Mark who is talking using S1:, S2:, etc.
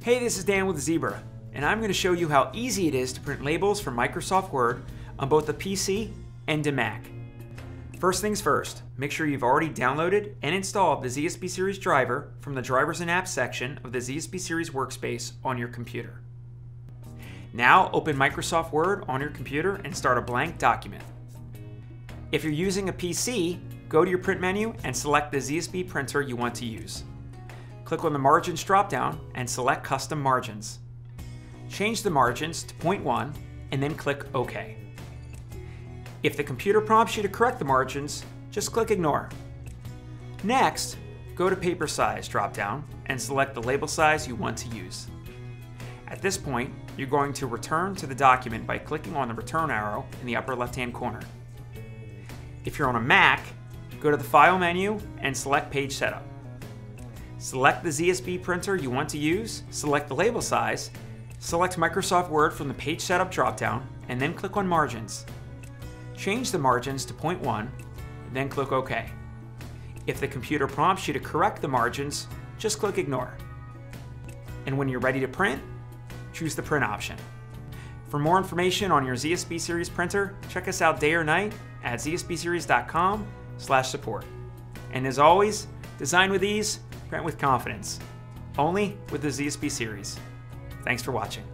S1: Hey, this is Dan with Zebra, and I'm going to show you how easy it is to print labels for Microsoft Word on both the PC and a Mac. First things first, make sure you've already downloaded and installed the ZSB Series driver from the Drivers and Apps section of the ZSB Series workspace on your computer. Now open Microsoft Word on your computer and start a blank document. If you're using a PC, go to your print menu and select the ZSB printer you want to use. Click on the Margins dropdown and select Custom Margins. Change the margins to 0.1 and then click OK. If the computer prompts you to correct the margins, just click Ignore. Next, go to Paper Size dropdown and select the label size you want to use. At this point, you're going to return to the document by clicking on the return arrow in the upper left-hand corner. If you're on a Mac, go to the File menu and select Page Setup. Select the ZSB printer you want to use, select the label size, select Microsoft Word from the Page Setup dropdown, and then click on Margins. Change the margins to 0.1, then click OK. If the computer prompts you to correct the margins, just click Ignore. And when you're ready to print, choose the Print option. For more information on your ZSB Series printer, check us out day or night at zsbseries.com/support. And as always, design with ease, print with confidence. Only with the ZSB Series. Thanks for watching.